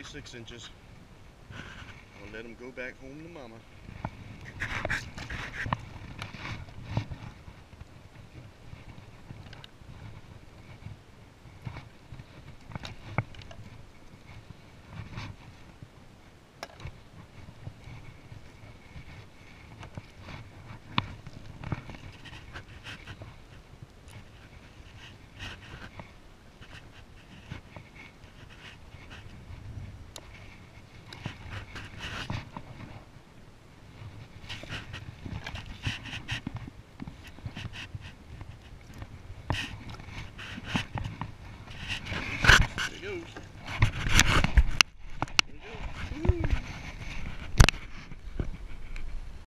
26 inches. I'll let them go back home to mama.